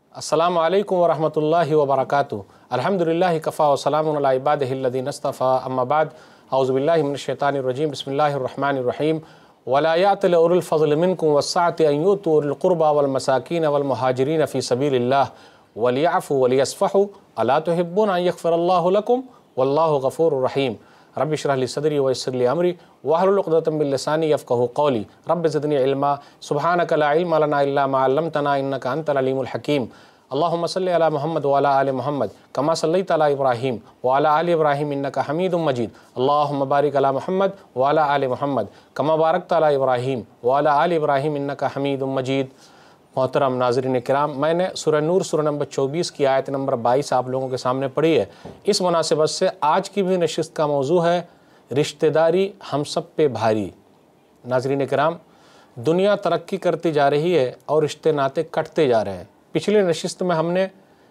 अस्सलामु अलैकुम व रहमतुल्लाहि व बरकातुहू। अल्हम्दुलिल्लाहि कफ़ा व सलामुन अला इबादिहिल्लज़ीना इस्तफ़ा, अम्मा बाद। औज़ु बिल्लाहि मिनश शैतानिर रजीम, बिस्मिल्लाहिर रहमानिर रहीम। वला यातल उलुल फ़ज़्ल मिनकुम वस्सअति अन युतू उलिल क़ुरबा वल मसाकीन वल मुहाजिरीन फ़ी सबीलिल्लाह वलियअफ़ू वलियस्फ़हू अला तुहिब्बूना अन यग़फ़िरल्लाहु लकुम वल्लाहु गफ़ूरुर रहीम। रब्बि इश्रह ली सदरी व यस्सिर ली अमरी वहलुल उक़दतम मिन लिसानी यफ़क़हू क़ौली। रब्बि ज़िदनी इल्मा सुब्हानका ला इल्मा लना इल्ला मा अल्लमतना इन्नका अंतल अलीमुल हकीम। अल्लाहुम्मा सल्लि अला मुहम्मद व अला आलि मुहम्मद कमा सल्लैता अला इब्राहीम व अला आलि इब्राहीम इन्नका हमीदुम मजीद। अल्लाहुम्मा बारिक अला मुहम्मद व अला आलि मुहम्मद कमा बारकता अला इब्राहीम व अला आलि इब्राहीम इन्नका हमीदुम मजीद। मोहतरम नाज़रीन किराम, मैंने सूरह नूर सूरह नंबर 24 की आयत नंबर 22 आप लोगों के सामने पढ़ी है। इस मुनासिबत से आज की भी नशिस्त का मौजू है रिश्तेदारी हम सब पे भारी। नाज़रीन किराम, दुनिया तरक्की करती जा रही है और रिश्ते नाते कटते जा रहे हैं। पिछले नशिस्त में हमने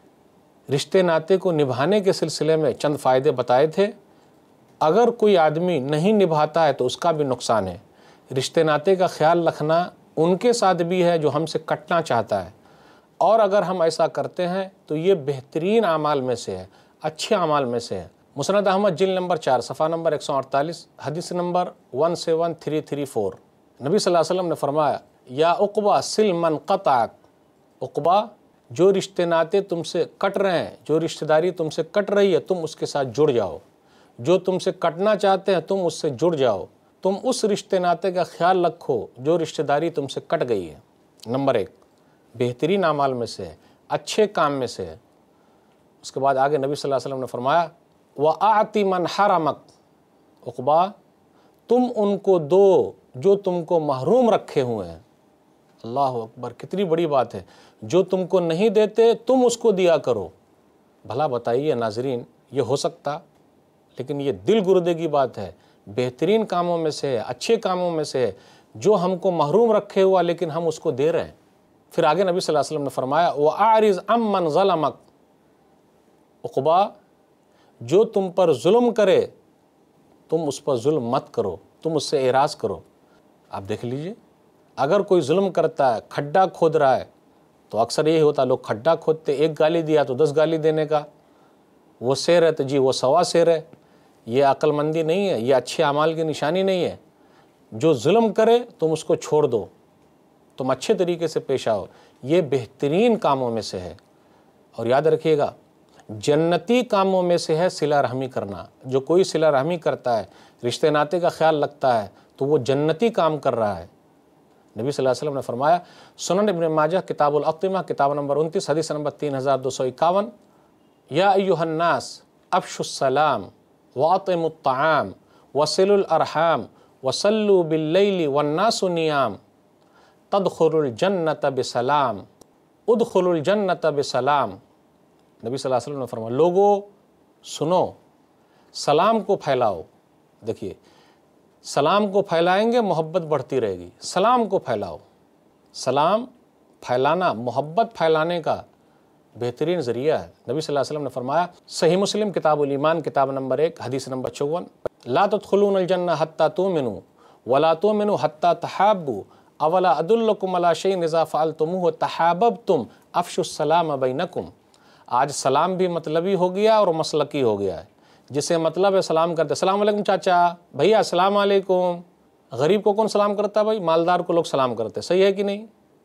रिश्ते नाते को निभाने के सिलसिले में चंद फ़ायदे बताए थे। अगर कोई आदमी नहीं निभाता है तो उसका भी नुकसान है। रिश्ते नाते का ख्याल रखना उनके साथ भी है जो हमसे कटना चाहता है, और अगर हम ऐसा करते हैं तो ये बेहतरीन आमाल में से है, अच्छे आमाल में से है। मुस्नद अहमद जिल्द नंबर 4 सफ़ा नंबर 148 हदीस नंबर 17334 नबी सल्लल्लाहु अलैहि वसल्लम ने फरमाया, या उक़बा सिल मन क़तअक। उक़बा, जो रिश्ते नाते तुमसे कट रहे हैं, जो रिश्तेदारी तुमसे कट रही है, तुम उसके साथ जुड़ जाओ। जो तुमसे कटना चाहते हैं तुम उससे जुड़ जाओ। तुम उस रिश्ते नाते का ख्याल रखो जो रिश्तेदारी तुमसे कट गई है। नंबर 1 बेहतरीन अमाल में से है, अच्छे काम में से है। उसके बाद आगे नबी सल्लल्लाहु अलैहि वसल्लम ने फरमाया, व आति मन हरमक। उक़बा, तुम उनको दो जो तुमको महरूम रखे हुए हैं। अल्लाह अकबर, कितनी बड़ी बात है। जो तुमको नहीं देते तुम उसको दिया करो। भला बताइए नाजरीन, ये हो सकता? लेकिन ये दिल गुर्दे की बात है। बेहतरीन कामों में से है, अच्छे कामों में से है, जो हमको महरूम रखे हुआ लेकिन हम उसको दे रहे हैं। फिर आगे नबी सल्लल्लाहु अलैहि वसल्लम ने फरमाया, व आरिज़ अम्मन ज़लमक। उक़बा, जो तुम पर जुल्म करे तुम उस पर जुल्म मत करो, तुम उससे एराज़ करो। आप देख लीजिए, अगर कोई जुल्म करता है, खड्डा खोद रहा है, तो अक्सर यही होता है, लोग खड्डा खोदते, एक गाली दिया तो 10 गाली देने का। वो शेर है तो जी वो सवा शेर है। ये अक्लमंदी नहीं है, ये अच्छे अमाल की निशानी नहीं है। जो जुल्म करे तुम उसको छोड़ दो, तुम अच्छे तरीके से पेश आओ। ये बेहतरीन कामों में से है। और याद रखिएगा, जन्नती कामों में से है सिला रहमी करना। जो कोई सिला रहमी करता है, रिश्ते नाते का ख्याल रखता है, तो वो जन्नती काम कर रहा है। नबी सल्लल्लाहु अलैहि वसल्लम ने फरमाया, सुनन इब्न माजा किताबुल अक़िमा किताब नंबर 29 हदीस नंबर 3251, या अय्युहन नास अफ़शुस सलाम वातिमुत ताआम वसिलुल अरहाम वसल्लु बिल्लैलि वन्नासु नियाम तदखुलुल जन्नत बिसलाम उदखुलुल जन्नत बिसलाम। नबी सल्लल्लाहु अलैहि वसल्लम ने फरमाया, लोगो सुनो, सलाम को फैलाओ। देखिए, सलाम को फैलाएंगे मोहब्बत बढ़ती रहेगी। सलाम को फैलाओ। सलाम फैलाना मोहब्बत फैलाने का बेहतरीन ज़रिया है। नबी सल्लल्लाहु अलैहि वसल्लम ने फरमाया, सही मुस्लिम किताबुल ईमान किताब नंबर 1 हदीस नंबर 54, ला तदखुलूनल जन्नह हत्ता तुमिनू वला तुमिनू हत्ता तहाब्बू अवला अदुल्लकुम अला शैइन इज़ा फ़अलतुमूहु तहाब्बतुम अफ़शुस सलाम बैनकुम। आज सलाम भी मतलबी हो गया और मसलकी हो गया है। जिसे मतलब है सलाम करते, अस्सलाम वालेकुम चाचा, भैया अस्सलाम वालेकुम। गरीब को कौन सलाम करता भाई? मालदार को लोग सलाम करते। सही है कि नहीं?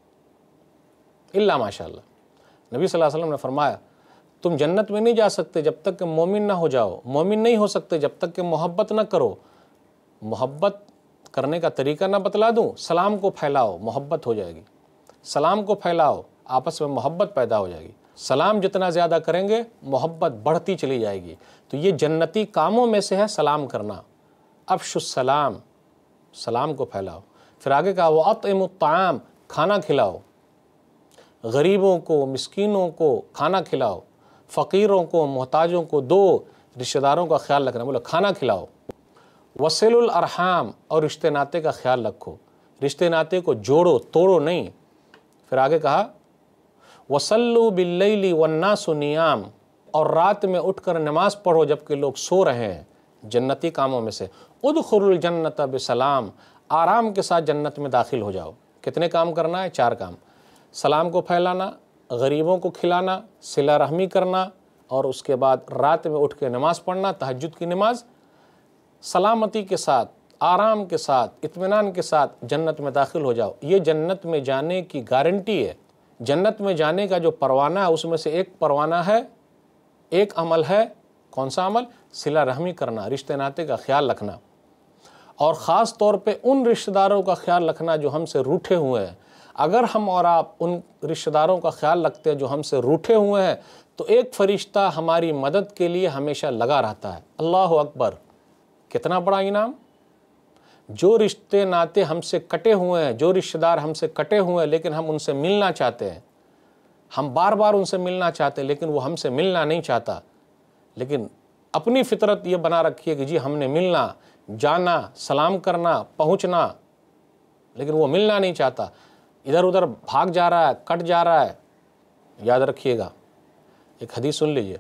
इल्ला माशाअल्लाह। नबी सल्लल्लाहु अलैहि वसल्लम ने फरमाया, तुम जन्नत में नहीं जा सकते जब तक कि मोमिन ना हो जाओ। मोमिन नहीं हो सकते जब तक कि मोहब्बत ना करो। मोहब्बत करने का तरीका ना बतला दूं? सलाम को फैलाओ, मोहब्बत हो जाएगी। सलाम को फैलाओ, आपस में मोहब्बत पैदा हो जाएगी। सलाम जितना ज़्यादा करेंगे मोहब्बत बढ़ती चली जाएगी। तो ये जन्नती कामों में से है सलाम करना। अफ़शुस सलाम, सलाम को फैलाओ। फिर आगे कहा, वो अतइमुत ताआम, खाना खिलाओ। गरीबों को, मिस्कीनों को खाना खिलाओ। फ़कीरों को, मोहताजों को दो। रिश्तेदारों का ख्याल रखना, बोला खाना खिलाओ। वसिलुल अरहाम, और रिश्ते नाते का ख्याल रखो। रिश्ते नाते को जोड़ो, तोड़ो नहीं। फिर आगे कहा, वसल्लु बिल्लैलि वन्नासु नियाम, और रात में उठकर नमाज पढ़ो जबकि लोग सो रहे हैं। जन्नती कामों में से उदखुलुल जन्नत बिसलाम, आराम के साथ जन्नत में दाखिल हो जाओ। कितने काम करना है? 4 काम। सलाम को फैलाना, غریبوں کو کھلانا، صلہ رحمی کرنا، اور اس کے بعد رات میں اٹھ کے نماز پڑھنا، تہجد کی نماز، سلامتی کے ساتھ، آرام کے ساتھ، اطمینان کے ساتھ جنت میں داخل ہو جاؤ۔ یہ جنت میں جانے کی گارنٹی ہے۔ جنت میں جانے کا جو پروانہ ہے اس میں سے ایک پروانہ ہے، ایک عمل ہے۔ کون سا عمل؟ صلہ رحمی کرنا، رشتے ناطے کا خیال رکھنا، اور خاص طور پہ ان رشتہ داروں کا خیال رکھنا جو ہم سے روٹھے ہوئے ہیں۔ اگر ہم اور آپ ان رشتہ داروں کا خیال رکھتے ہیں جو ہم سے روٹھے ہوئے ہیں تو ایک فرشتہ ہماری مدد کے لیے ہمیشہ لگا رہتا ہے۔ اللہ اکبر! کتنا بڑا انعام! جو رشتے ناطے ہم سے کٹے ہوئے ہیں، جو رشتہ دار ہم سے کٹے ہوئے ہیں لیکن ہم ان سے ملنا چاہتے ہیں، ہم بار بار ان سے ملنا چاہتے ہیں لیکن وہ ہم سے ملنا نہیں چاہتا، لیکن اپنی فطرت یہ بنا رکھی ہے کہ جی ہم نے ملنا، جانا، سلام کرنا، پہنچنا، لیکن وہ ملنا نہیں چاہتا، ادھر ادھر بھاگ جا رہا ہے، کٹ جا رہا ہے۔ یاد رکھیے گا، ایک حدیث سن لیجئے،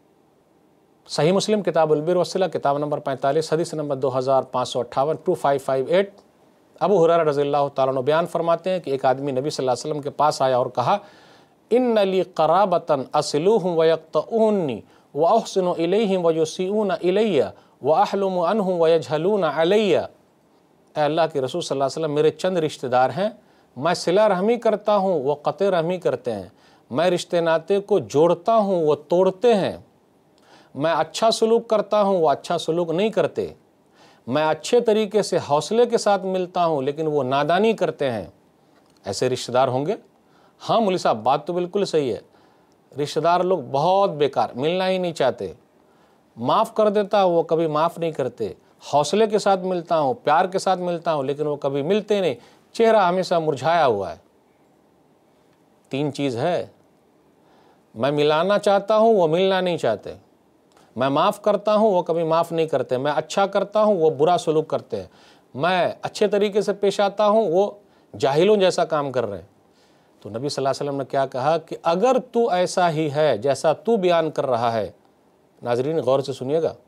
صحیح مسلم کتاب البر والصلہ، کتاب نمبر 45، حدیث نمبر 2558، 2558۔ ابو ہریرہ رضی اللہ تعالیٰ عنہ بیان فرماتے ہیں کہ ایک آدمی نبی صلی اللہ علیہ وسلم کے پاس آیا اور کہا، ان لی قرابۃ اصلوہم ویقطعونی واحسن الیہم ویسیئون الی واحلم عنہم ویجہلون علی۔ اے اللہ کے رسول صلی اللہ علیہ وسلم، میرے چند رشتہ دار ہیں، میں صلہ رحمی کرتا ہوں، وہ قطع رحمی کرتے ہیں، میں رشتے ناطے کو جوڑتا ہوں، وہ توڑتے ہیں، میں اچھا سلوک کرتا ہوں، وہ اچھا سلوک نہیں کرتے، میں اچھے طریقے سے حوصلے کے ساتھ ملتا ہوں لیکن وہ نادانی کرتے ہیں۔ ایسے رشتہ دار ہوں گے؟ ہاں مولوی صاحب، بات تو بالکل صحیح ہے، رشتہ دار لوگ بہت بیکار، ملنا ہی نہیں چاہتے، معاف کر دیتا ہوں وہ کبھی معاف نہیں کرتے، حوصلے کے ساتھ ملتا ہوں، پیار کے ساتھ ملتا ہوں لیکن وہ کبھی ملتے نہیں، چہرہ ہمیشہ مرجھایا ہوا ہے۔ تین چیز ہے، میں ملانا چاہتا ہوں، وہ ملنا نہیں چاہتے، میں معاف کرتا ہوں، وہ کبھی معاف نہیں کرتے، میں اچھا کرتا ہوں، وہ برا سلوک کرتے ہیں، میں اچھے طریقے سے پیش آتا ہوں، وہ جاہلوں جیسا کام کر رہے ہیں۔ تو نبی صلی اللہ علیہ وسلم نے کیا کہا کہ اگر تو ایسا ہی ہے جیسا تو بیان کر رہا ہے، ناظرین غور سے سنیے گا،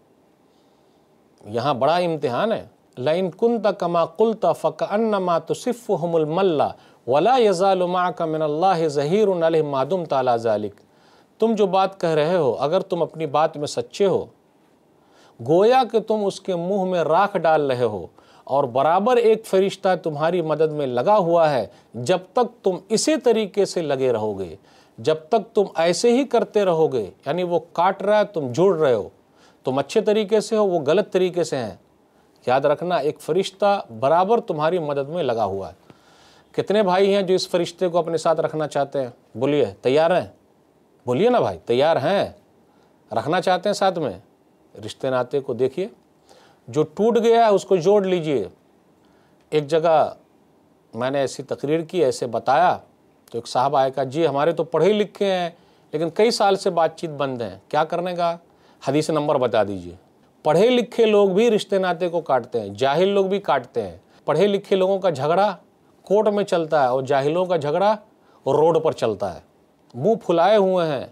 یہاں بڑا امتحان ہے، لَإِن كُنْتَ كَمَا قُلْتَ فَكَأَنَّمَا تُصِفُّهُمُ الْمَلَّ وَلَا يَزَالُ مَعَكَ مِنَ اللَّهِ ظَهِيرٌ عَلَيْهِ مَا دُمْتَ عَلَى ذَلِكَ۔ تم جو بات کہہ رہے ہو، اگر تم اپنی بات میں سچے ہو، گویا کہ تم اس کے منہ میں راکھ ڈال رہے ہو، اور برابر ایک فرشتہ تمہاری مدد میں لگا ہوا ہے، جب تک تم اسی طریقے سے لگے رہو گے، جب تک تم ایسے ہی کرتے رہو گے، یعنی وہ کاٹ رہا ہے، تم جڑ رہے ہو، تم اچھے طریقے سے ہو، وہ غلط طریقے سے ہیں، یاد رکھنا ایک فرشتہ برابر تمہاری مدد میں لگا ہوا ہے۔ کتنے بھائی ہیں جو اس فرشتے کو اپنے ساتھ رکھنا چاہتے ہیں؟ بولیے، تیار ہیں؟ بولیے نا بھائی، تیار ہیں؟ رکھنا چاہتے ہیں ساتھ میں؟ رشتے ناطے کو دیکھیے، جو ٹوٹ گیا ہے اس کو جوڑ لیجئے۔ ایک جگہ میں نے ایسی تقریر کی، ایسے بتایا، تو ایک صاحب آئے کہا، جی ہمارے تو پڑھے لکھے ہیں لیکن کئی سال سے بات چیت بند ہیں، کیا کرنے کا؟ حدیث نمبر بتا دیجئے۔ پڑھے لکھے لوگ بھی رشتے ناطے کو کاٹتے ہیں، جاہل لوگ بھی کاٹتے ہیں۔ پڑھے لکھے لوگوں کا جھگڑا کورٹ میں چلتا ہے اور جاہلوں کا جھگڑا روڈ پر چلتا ہے، منہ پھلائے ہوئے ہیں،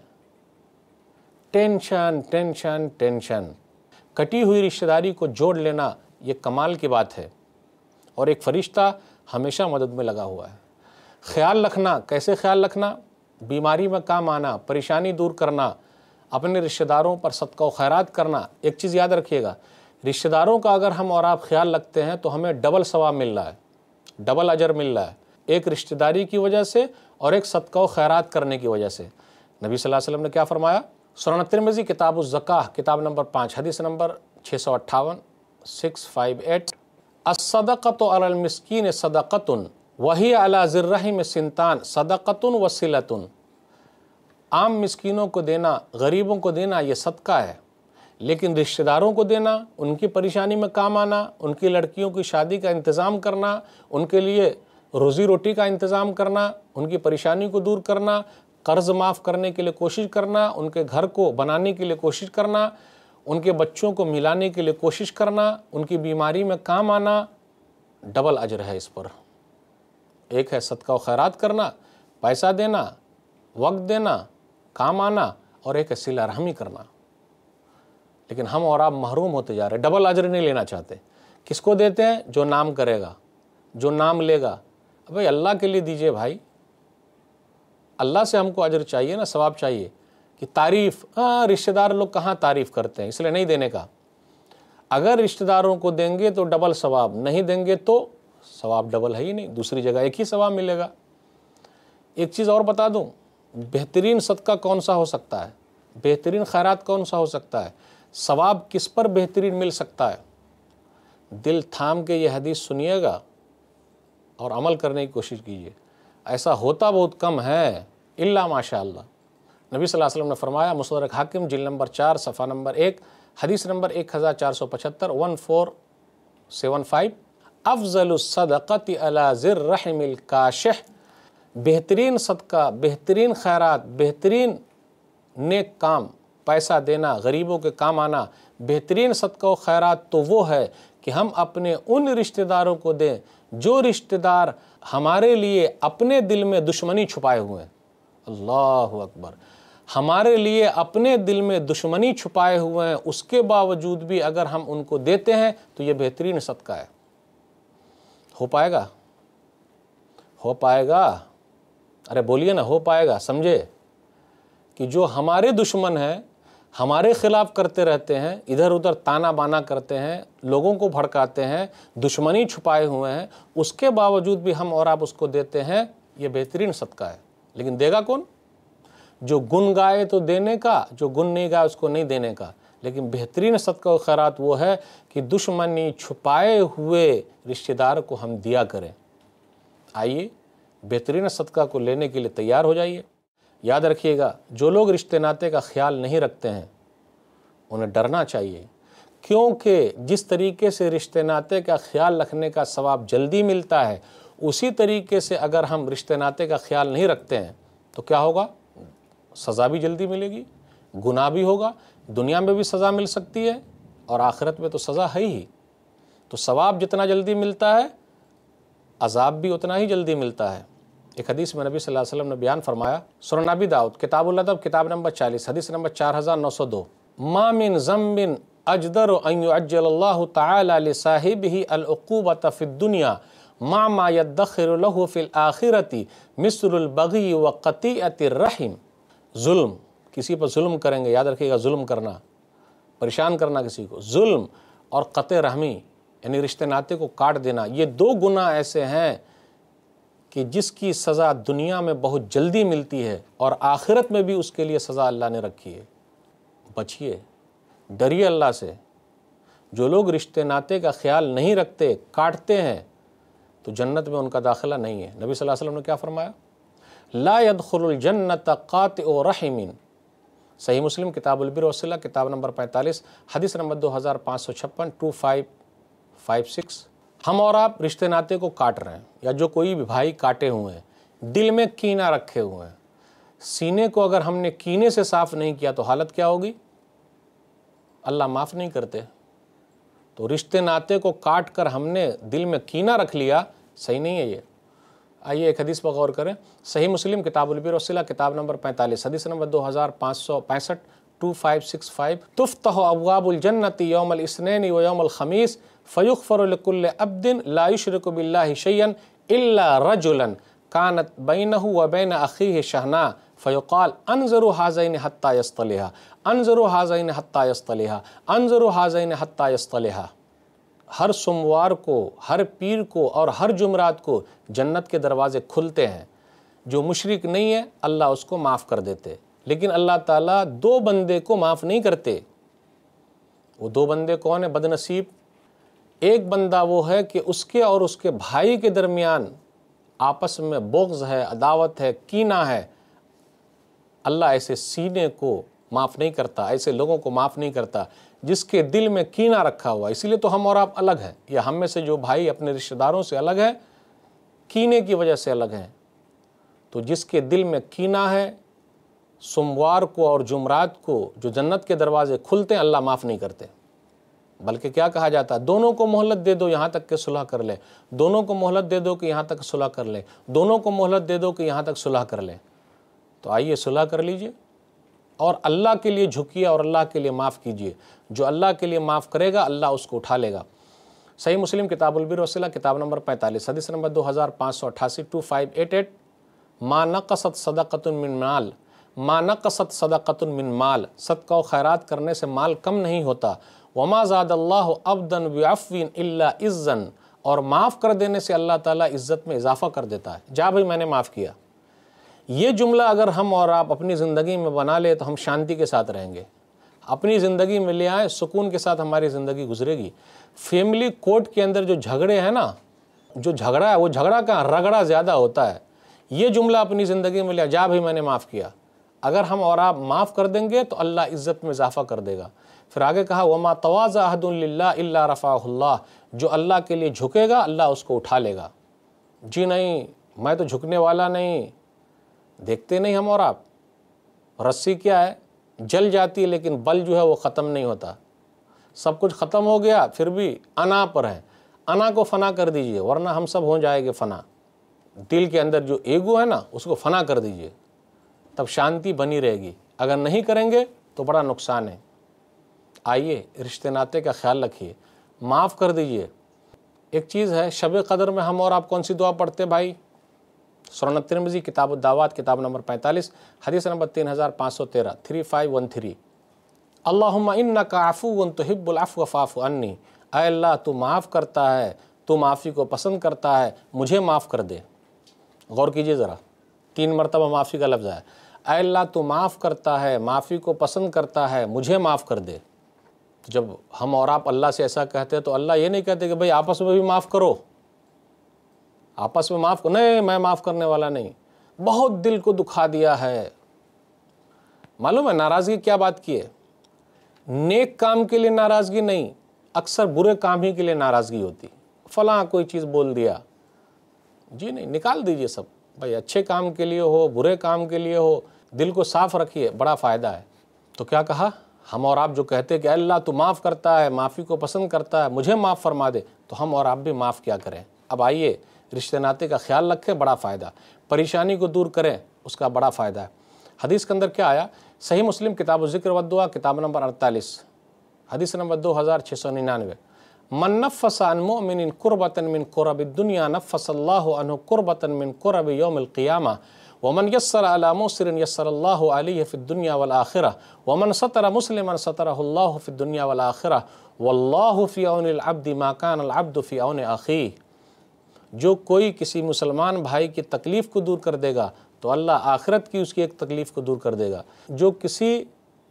ٹینشن ٹینشن ٹینشن۔ کٹی ہوئی رشتہ داری کو جوڑ لینا یہ کمال کی بات ہے، اور ایک فرشتہ ہمیشہ مدد میں لگا ہوا ہے۔ خیال رکھنا، کیسے خیال رکھنا؟ بیماری میں کام آنا، پریشانی دور کرنا، اپنے رشتہ داروں پر صدقہ و خیرات کرنا۔ ایک چیز یاد رکھیے گا، رشتہ داروں کا اگر ہم اور آپ خیال رکھتے ہیں تو ہمیں ڈبل ثواب مل رہا ہے، ڈبل اجر مل رہا ہے، ایک رشتہ داری کی وجہ سے اور ایک صدقہ و خیرات کرنے کی وجہ سے۔ نبی صلی اللہ علیہ وسلم نے کیا فرمایا؟ سنن ترمذی کتاب الزکاہ، کتاب نمبر 5، حدیث نمبر 658، 658، الصدقۃ علی المسکین صدقۃ وہی علی ذی الرحم سنتان صدقۃ وصلۃ۔ عام مسکینوں کو دینا، غریبوں کو دینا یہ صدقہ ہے، لیکن رشتہ داروں کو دینا، ان کی پریشانی میں کام آنا، ان کی لڑکیوں کی شادی کا انتظام کرنا، ان کے لیے روزی روٹی کا انتظام کرنا، ان کی پریشانی کو دور کرنا، قرض معاف کرنے کے لیے کوشش کرنا، ان کے گھر کو بنانے کے لیے کوشش کرنا، ان کے بچوں کو ملانے کے لیے کوشش کرنا، ان کی بیماری میں کام آنا، ڈبل اجر ہے اس پر۔ ایک ہے صدقہ و خیرات کرنا، پیسہ دینا، وقت دینا، کام آنا، اور ایک ہے صلہ رحمی کرنا۔ لیکن ہم اور آپ محروم ہوتے جا رہے ہیں، ڈبل اجر نہیں لینا چاہتے۔ کس کو دیتے ہیں؟ جو نام کرے گا، جو نام لے گا۔ بھائی اللہ کے لیے دیجئے بھائی، اللہ سے ہم کو اجر چاہیے نا، ثواب چاہیے کہ تعریف، رشتہ دار لوگ کہاں تعریف کرتے ہیں، اس لیے نہیں دینے کا۔ اگر رشتہ داروں کو دیں گے تو ڈبل ثواب، نہیں دیں گے تو ثواب ڈبل ہے ہی نہیں، دوسری جگہ ایک ہی ثواب ملے گا۔ ایک چیز اور بتا دوں، بہترین صدقہ کون سا ہو سکتا ہے، بہترین خیرات کون سا ہو سکتا ہے، ثواب کس پر بہترین مل سکتا ہے؟ دل تھام کے یہ حدیث سنیے گا اور عمل کرنے کی کوشش کیجیے۔ ایسا ہوتا بہت کم ہے، الا ماشاء اللہ۔ نبی صلی اللہ علیہ وسلم نے فرمایا، مستدرک حاکم جلد نمبر 4 صفحہ نمبر 1 حدیث نمبر 1475 1475، افضل الصدقۃ علی ذی الرحم الکاشح، بہترین صدقہ، بہترین خیرات، بہترین نیک کام، پیسہ دینا، غریبوں کے کام آنا، بہترین صدقہ و خیرات تو وہ ہے کہ ہم اپنے ان رشتہ داروں کو دیں جو رشتہ دار ہمارے لیے اپنے دل میں دشمنی چھپائے ہوئے ہیں۔ اللہ اکبر، ہمارے لیے اپنے دل میں دشمنی چھپائے ہوئے ہیں، اس کے باوجود بھی اگر ہم ان کو دیتے ہیں تو یہ بہترین صدقہ ہے۔ ہو پائے گا؟ ہو پائے گا؟ ارے بولیے نا، ہو پائے گا؟ سمجھے کہ جو ہمارے دشمن ہیں، ہمارے خلاف کرتے رہتے ہیں، ادھر ادھر تانا بانا کرتے ہیں، لوگوں کو بھڑکاتے ہیں، دشمنی چھپائے ہوئے ہیں، اس کے باوجود بھی ہم اور آپ اس کو دیتے ہیں، یہ بہترین صدقہ ہے۔ لیکن دے گا کون؟ جو گن گائے تو دینے کا، جو گن نہیں گائے اس کو نہیں دینے کا۔ لیکن بہترین صدقہ و خیرات وہ ہے کہ دشمنی چھپائے ہوئے رشتہ دار کو ہم دیا کریں۔ آئیے بہترین صدقہ کو لینے کے لیے تیار ہو جائیے۔ یاد رکھیے گا، جو لوگ رشتے ناطے کا خیال نہیں رکھتے ہیں انہیں ڈرنا چاہیے، کیونکہ جس طریقے سے رشتے ناطے کا خیال رکھنے کا ثواب جلدی ملتا ہے، اسی طریقے سے اگر ہم رشتے ناطے کا خیال نہیں رکھتے ہیں تو کیا ہوگا؟ سزا بھی جلدی ملے گی، گناہ بھی ہوگا، دنیا میں بھی سزا مل سکتی ہے اور آخرت میں تو سزا ہے ہی۔ تو ثواب جتنا جلدی ملتا ہے، عذاب بھی اتنا ہی جلدی ملتا ہے۔ ایک حدیث میں نبی صلی اللہ علیہ وسلم نے بیان فرمایا، سنن ابی داؤد کتاب الادب کتاب نمبر 40 حدیث نمبر 4902، ما من ذنب اجدر ان يعجل اللہ تعالی لصاحبہ العقوبۃ فی الدنیا مع ما يدخر له فی الآخرۃ مثل البغی وقطیعۃ الرحم۔ ظلم، کسی پر ظلم کریں گے، یاد رکھیے گا، ظلم کرنا، پریشان کرنا کسی کو، ظلم اور قطع رحمی یعنی رشتے ناطے کو کاٹ دینا، یہ دو گناہ ایسے ہیں کہ جس کی سزا دنیا میں بہت جلدی ملتی ہے اور آخرت میں بھی اس کے لیے سزا اللہ نے رکھی ہے۔ بچیے، ڈریے اللہ سے۔ جو لوگ رشتے ناطے کا خیال نہیں رکھتے، کاٹتے ہیں، تو جنت میں ان کا داخلہ نہیں ہے۔ نبی صلی اللہ علیہ وسلم نے کیا فرمایا؟ لا يدخل الجنت قاطع رحم، صحیح مسلم کتاب البر والصلہ کتاب نمبر 45 حدیث نمبر 2556 2556۔ ہم اور آپ رشتے ناطے کو کاٹ رہے ہیں، یا جو کوئی بھی بھائی کاٹے ہوئے ہیں، دل میں کینہ رکھے ہوئے ہیں، سینے کو اگر ہم نے کینے سے صاف نہیں کیا تو حالت کیا ہوگی؟ اللہ معاف نہیں کرتے۔ تو رشتے ناطے کو کاٹ کر ہم نے دل میں کینہ رکھ لیا، صحیح نہیں ہے یہ۔ آئیے ایک حدیث پر غور کریں، صحیح مسلم کتاب البر والصلہ کتاب نمبر 45 حدیث نمبر 2565 2565، تفتح ابواب الجنت یوم الاثنین و یوم الخمیس فیغفر لکل عبد لا یشرک باللہ شیئا الا رجلا کانت بینہ و بین اخیہ شحناء فیقال انظروا ہذین حتی یصطلحا انظروا ہذین حتی یصطلحا انظروا ہذین حتی یصطلحا۔ ہر سوموار کو، ہر پیر کو اور ہر جمعرات کو جنت کے دروازے کھلتے ہیں۔ جو مشرک نہیں ہے اللہ اس کو معاف کر دیتے، لیکن اللہ تعالیٰ دو بندے کو معاف نہیں کرتے۔ وہ دو بندے کون ہیں بد نصیب؟ ایک بندہ وہ ہے کہ اس کے اور اس کے بھائی کے درمیان آپس میں بغض ہے، عداوت ہے، کینہ ہے۔ اللہ ایسے سینے کو معاف نہیں کرتا، ایسے لوگوں کو معاف نہیں کرتا جس کے دل میں کینہ رکھا ہوا۔ اسی لیے تو ہم اور آپ الگ ہیں، یا ہم میں سے جو بھائی اپنے رشتہ داروں سے الگ ہیں، کینے کی وجہ سے الگ ہیں۔ تو جس کے دل میں کینہ ہے، سوموار کو اور جمعرات کو جو جنت کے دروازے کھلتے ہیں اللہ معاف نہیں کرتے، بلکہ کیا کہا جاتا ہے؟ دونوں کو مہلت دے دو یہاں تک کہ صلح کر لیں، دونوں کو مہلت دے دو کہ یہاں تک صلح کر لیں، دونوں کو مہلت دے دو کہ یہاں تک صلح کر لیں۔ تو آئیے صلح کر لیجئے اور اللہ کے لیے جھکیے اور اللہ کے لیے معاف کیجئے۔ جو اللہ کے لیے معاف کرے گا اللہ اس کو اٹھا لے گا۔ صحیح مسلم کتاب البر والصلہ کتاب نمبر 45 حدیث نمبر 2588 2588، ما نقصت صدقۃ من مال، ما نقصت صدقۃ من مال، صدقہ و خیرات کرنے سے مال کم نہیں ہوتا، وما زاد اللہ عبدا بعفو الا عزا، اور معاف کر دینے سے اللہ تعالیٰ عزت میں اضافہ کر دیتا ہے۔ جا بھائی میں نے معاف کیا، یہ جملہ اگر ہم اور آپ اپنی زندگی میں بنا لیں تو ہم شانتی کے ساتھ رہیں گے، اپنی زندگی میں لے آئیں، سکون کے ساتھ ہماری زندگی گزرے گی۔ فیملی کورٹ کے اندر جو جھگڑے ہیں نا، جو جھگڑا ہے وہ جھگڑا کا رگڑا زیادہ ہوتا ہے۔ یہ جملہ اپنی زندگی میں لے، جا بھائی میں نے معاف کیا، اگر ہم اور آپ معاف کر دیں گے تو اللہ عزت میں اضافہ کر دے گا۔ پھر آگے کہا وما تواضع احد للہ الا رفعہ اللہ، جو اللہ کے لیے جھکے گا اللہ اس کو اٹھا لے گا۔ جی نہیں میں تو جھکنے والا نہیں، دیکھتے نہیں ہم اور آپ، رسی کیا ہے جل جاتی ہے لیکن بل جو ہے وہ ختم نہیں ہوتا، سب کچھ ختم ہو گیا پھر بھی انا پر ہے، انا کو فنا کر دیجئے ورنہ ہم سب ہو جائے گے فنا۔ دل کے اندر جو ایگو ہے نا اس کو فنا کر دیجئے، تب شانتی بنی رہے گی، اگر نہیں کریں گے تو بڑا نقصان ہے۔ آئیے رشتے ناتے کا خیال رکھیے، معاف کر دیجئے۔ ایک چیز ہے، شب قدر میں ہم اور آپ کون سی دعا پڑھتے بھائی؟ سنن ترمذی کتاب الدعوات کتاب نمبر 45 حدیث نمبر 3513 3513، اللہم انک عفو تحب العفو فاعف عنی، اے اللہ تو معاف کرتا ہے، تو معافی کو پسند کرتا ہے، مجھے معاف کر دے۔ غور کیجئے ذرا، 3 مرتبہ معافی کا لفظ ہے، اے اللہ تو معاف کرتا ہے، معافی کو پسند کرتا ہے، مجھے معاف کر دے۔ جب ہم اور آپ اللہ سے ایسا کہتے ہیں تو اللہ یہ نہیں کہتے کہ بھئی آپس میں بھی معاف کرو، آپس میں معاف کرو، نہیں میں معاف کرنے والا نہیں، بہت دل کو دکھا دیا ہے۔ معلوم ہے ناراضگی کیا بات کی ہے؟ نیک کام کے لیے ناراضگی نہیں، اکثر برے کام ہی کے لیے ناراضگی ہوتی، فلاں کوئی چیز بول دیا، جی نہیں، نکال دیجئے سب، بھائی اچھے کام کے لیے ہو برے کام کے لیے ہو، دل کو صاف رکھیے، بڑا فائدہ ہے۔ تو کیا کہا؟ ہم اور آپ جو کہتے کہ اللہ تو معاف کرتا ہے، معافی کو پسند کرتا ہے، مجھے معاف فرما دے، تو ہم اور آپ بھی معاف کیا کریں۔ اب آئیے رشتے ناتے کا خیال رکھیں، بڑا فائدہ، پریشانی کو دور کریں، اس کا بڑا فائدہ ہے۔ حدیث کے اندر کیا آیا؟ صحیح مسلم کتاب الذکر والدعا کتاب نمبر 48 حدیث نمبر 2699، من نفس عن مؤمن کربۃ من کرب الدنیا نفس اللہ عنہ کربۃ من کرب یوم القیامہ، ومن یسر علی معسر یسر اللہ علیہ فی الدنیا والآخرہ، ومن ستر مسلما سترہ اللہ فی الدنیا والآخرہ، واللہ فی عون العبد ما کان العبد فی عون اخیہ۔ جو کوئی کسی مسلمان بھائی کی تکلیف کو دور کر دے گا تو اللہ آخرت کی اس کی ایک تکلیف کو دور کر دے گا، جو کسی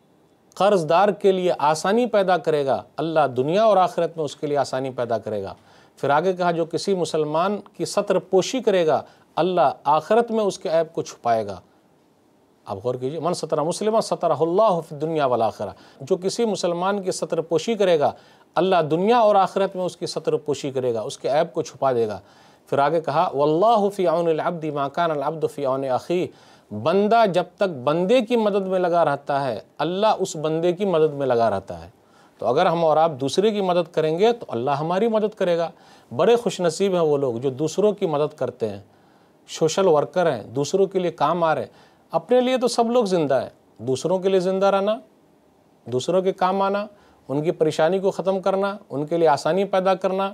قرض دار کے لیے آسانی پیدا کرے گا اللہ دنیا اور آخرت میں اس کے لیے آسانی پیدا کرے گا۔ پھر آگے کہا جو کسی مسلمان کی ستر پوشی کرے گا اللہ آخرت میں اس کے عیب کو چھپائے گا۔ اب غور کیجئے، من ستر مسلما سترہ اللہ فی الدنیا والآخرہ، جو کسی مسلمان کی ستر پوشی کرے گا اللہ دنیا اور آخرت میں اس کی ستر پوشی کرے گا، اس کے عیب کو چھپا دے گا۔ پھر آگے کہا واللہ فی عون العبد ما کان العبد فی عون اخیہ، بندہ جب تک بندے کی مدد میں لگا رہتا ہے اللہ اس بندے کی مدد میں لگا رہتا ہے۔ تو اگر ہم اور آپ دوسرے کی مدد کریں گے تو اللہ ہماری مدد کرے گا۔ بڑے خوش نصیب ہیں وہ لوگ جو دوسروں کی مدد کرتے ہیں، سوشل ورکر ہیں، دوسروں کے لیے کام آ رہے ہیں۔ اپنے لیے تو سب لوگ زندہ ہیں، دوسروں کے لیے زندہ رہنا، دوسروں کے کام آنا، ان کی پریشانی کو ختم کرنا، ان کے لیے آسانی پیدا کرنا،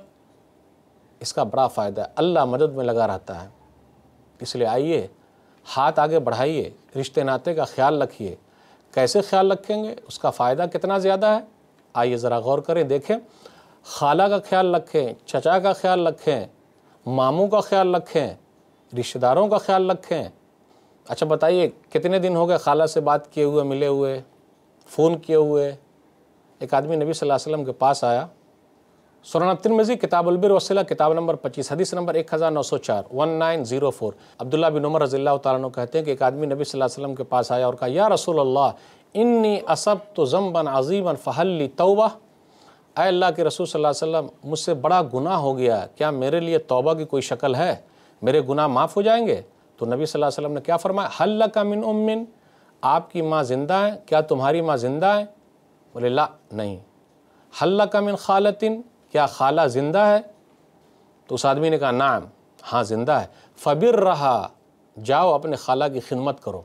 اس کا بڑا فائدہ ہے، اللہ مدد میں لگا رہتا ہے۔ اس لیے آئیے ہاتھ آگے بڑھائیے، رشتے ناتے کا خیال رکھیے۔ کیسے خیال رکھیں گے؟ اس کا فائدہ کتنا زیادہ ہے؟ آئیے ذرا غور کریں، دیکھیں، خالہ کا خیال رکھیں، چچا کا خیال رکھیں، ماموں کا خیال رکھیں، رشتہ داروں کا خیال رکھیں۔ اچھا بتائیے کتنے دن ہو گئے خالہ سے بات کیے ہوئے، ملے ہوئے، فون کیے ہوئے؟ ایک آدمی نبی صلی اللہ علیہ وسلم کے پاس آیا، سنن ترمذی کتاب البر والصلہ کتاب نمبر 25 حدیث نمبر 1904 1904، عبداللہ بن عمر رضی اللہ تعالیٰ عنہ کہتے ہیں کہ ایک آدمی نبی صلی اللہ علیہ وسلم کے پاس آیا اور کہا یا رسول اللہ انی اصبت ذنبا عظیما فہل لی توبہ، اے اللہ کے رسول صلی اللہ علیہ وسلم مجھ سے بڑا گناہ ہو گیا، کیا میرے لیے توبہ کی کوئی شکل ہے، میرے گناہ معاف ہو جائیں گے؟ تو نبی صلی اللہ علیہ وسلم نے کیا فرمایا؟ حل لک من ام، آپ کی ماں زندہ ہیں؟ کیا تمہاری ماں زندہ ہیں؟ بولے لا نہیں۔ حل لک من خالۃ، کیا خالہ زندہ ہے؟ تو اس آدمی نے کہا نعم، ہاں زندہ ہے۔ فبر رہا، جاؤ اپنے خالہ کی خدمت کرو۔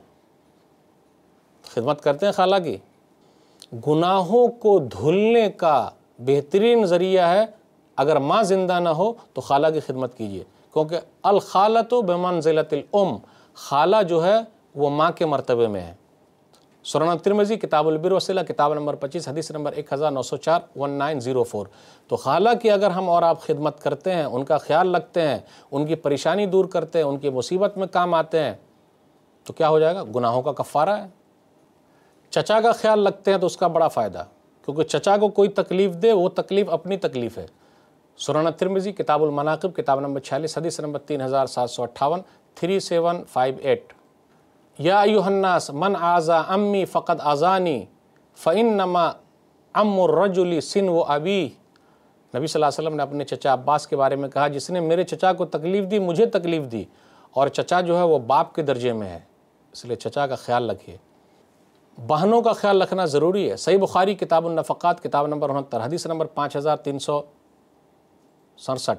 خدمت کرتے ہیں خالہ کی؟ گناہوں کو دھلنے کا بہترین ذریعہ ہے، اگر ماں زندہ نہ ہو تو خالہ کی خدمت کیجیے، کیونکہ الخالۃ بمنزلۃ الام، خالہ جو ہے وہ ماں کے مرتبے میں ہے۔ سنن ترمذی کتاب البر والصلہ کتاب نمبر 25 حدیث نمبر 1904 1904۔ تو خالہ کی اگر ہم اور آپ خدمت کرتے ہیں، ان کا خیال رکھتے ہیں، ان کی پریشانی دور کرتے ہیں، ان کی مصیبت میں کام آتے ہیں، تو کیا ہو جائے گا؟ گناہوں کا کفارہ ہے۔ چچا کا خیال رکھتے ہیں تو اس کا بڑا فائدہ، کیونکہ چچا کو کوئی تکلیف دے وہ تکلیف اپنی تکلیف ہے۔ سنن ترمذی کتاب المناقب کتاب نمبر 46 حدیث نمبر 3758 3758۔ یا ایھا الناس من آذی امی فقد آذانی فانما ام الرجل سنو ابیہ۔ نبی صلی اللہ علیہ وسلم نے اپنے چچا عباس کے بارے میں کہا، جس نے میرے چچا کو تکلیف دی مجھے تکلیف دی، اور چچا جو ہے وہ باپ کے درجے میں ہے، اس لیے چچا کا خیال رکھیے۔ بہنوں کا خیال رکھنا ضروری ہے۔ صحیح بخاری کتاب النفقات کتاب نمبر 69 حدیث نمبر 5367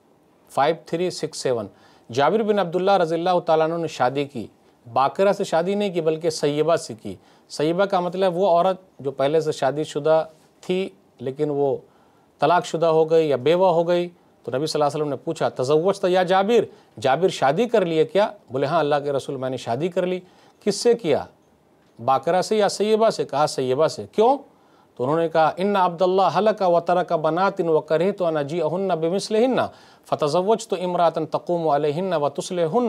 5367۔ جابر بن عبداللہ رضی اللہ تعالیٰ عنہ نے شادی کی، باقرہ سے شادی نہیں کی بلکہ سیبہ سے کی۔ سیبہ کا مطلب وہ عورت جو پہلے سے شادی شدہ تھی لیکن وہ طلاق شدہ ہو گئی یا بیوہ ہو گئی، تو نبی صلی اللہ علیہ وسلم نے پوچھا تزوجت یا جابر، جابر شادی کر لیے کیا؟ بولے ہاں اللہ کے رسول میں نے شادی کر لی۔ کس سے کیا؟ باقرہ سے یا سیبہ سے؟ کہا سیبہ سے۔ کیوں؟ تو انہوں نے کہا ان عبداللہ ہلک وترک بنات وکرہت ان اجیئہن بمثلہن فتزوجت امرأۃ تقوم علیہن وتصلحہن۔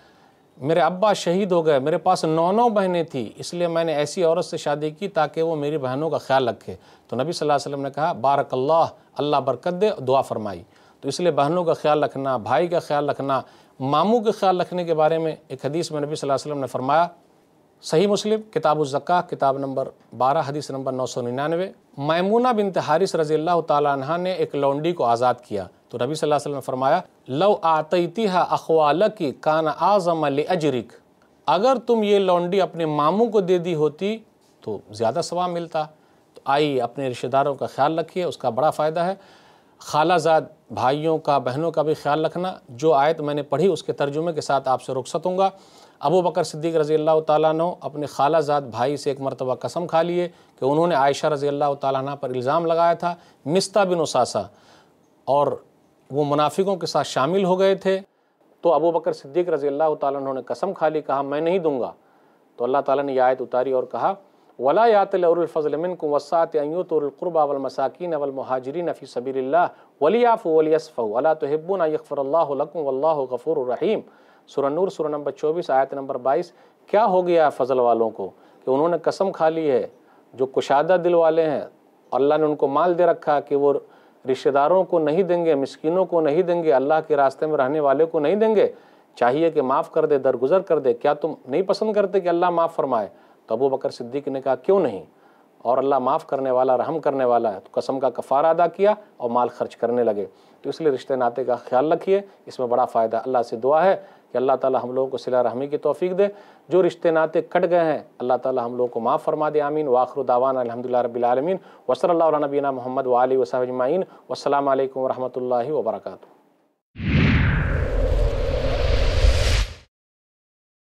میرے ابا شہید ہو گئے، میرے پاس 9 بہنیں تھیں، اس لیے میں نے ایسی عورت سے شادی کی تاکہ وہ میری بہنوں کا خیال رکھے۔ تو نبی صلی اللہ علیہ وسلم نے کہا بارک اللہ، اللہ برکت دے، دعا فرمائی۔ تو اس لیے بہنوں کا خیال رکھنا، بھائی کا خیال رکھنا، ماموں کے خیال رکھنے کے بارے میں ایک حدیث میں نبی صلی اللہ علیہ وسلم نے فرمایا، صحیح مسلم کتاب الزکاہ کتاب نمبر 12 حدیث نمبر 999۔ میمونہ بنت حارث رضی اللہ تعالیٰ عنہ نے ایک لونڈی کو آزاد کیا، تو نبی صلی اللہ علیہ وسلم نے فرمایا لو اعطیتها اخوالک کان اعظم لاجرک، اگر تم یہ لونڈی اپنے ماموں کو دے دی ہوتی تو زیادہ ثواب ملتا۔ تو آئیے اپنے رشتہ داروں کا خیال رکھیے، اس کا بڑا فائدہ ہے۔ خالہ زاد بھائیوں کا، بہنوں کا بھی خیال رکھنا۔ جو آیت میں نے پڑھی اس کے ترجمے کے ساتھ آپ سے رخصت ہوں گا۔ ابو بکر صدیق رضی اللہ تعالیٰ عنہ اپنے خالہ زاد بھائی سے ایک مرتبہ قسم کھا لیے کہ انہوں نے عائشہ رضی اللہ تعالیٰ عنہ پر الزام لگایا تھا، مستہ بن اساسہ، اور وہ منافقوں کے ساتھ شامل ہو گئے تھے۔ تو ابو بکر صدیق رضی اللہ تعالیٰ عنہ نے قسم کھا لی، کہا میں نہیں دوں گا۔ تو اللہ تعالیٰ نے یہ آیت اتاری اور کہا وَلَا يَأْتَلِ أُولُو الْفَضْلِ مِنْكُمْ وَالسَّعَةِ أَنْ يُؤْتُوا أُولِي الْقُرْبَى وَالْمَسَاكِينَ وَالْمُهَاجِرِينَ فِي سَبِيلِ اللَّهِ وَلْيَعْفُوا وَلْيَصْفَحُوا أَلَا تُحِبُّونَ أَن يَغْفِرَ اللَّهُ لَكُمْ وَاللَّهُ غَفُورٌ رَحِيمٌ۔ سورہ نور سورہ نمبر 24 آیت نمبر 22۔ کیا ہو گیا فضل والوں کو کہ انہوں نے قسم کھا لی ہے، جو کشادہ دل والے ہیں، اللہ نے ان کو مال دے رکھا کہ وہ رشتہ داروں کو نہیں دیں گے، مسکینوں کو نہیں دیں گے، اللہ کے راستے میں رہنے والے کو نہیں دیں گے، چاہیے کہ معاف کر دے، درگزر کر دے۔ کیا تم نہیں پسند کرتے کہ اللہ معاف فرمائے؟ تو ابو بکر صدیق نے کہا کیوں نہیں، اور اللہ معاف کرنے والا، رحم کرنے والا ہے۔ تو قسم کا کفارہ ادا کیا اور مال خرچ کرنے لگے۔ تو اس لیے رشتے ناطے کا خیال رکھیے، اس میں بڑا فائدہ۔ اللہ سے دعا ہے کہ اللہ تعالی ہم لوگوں کو صلہ رحمی کی توفیق دے، جو رشتے ناطے کٹ گئے ہیں اللہ تعالی ہم لوگوں کو معاف فرما دے، آمین۔ وآخر دعوانا الحمدللہ رب العالمین، وصلی اللہ علی نبینا محمد وآلہ وصحبہ اجمعین، والسلام علیکم ورحمۃ اللہ وبرکاتہ۔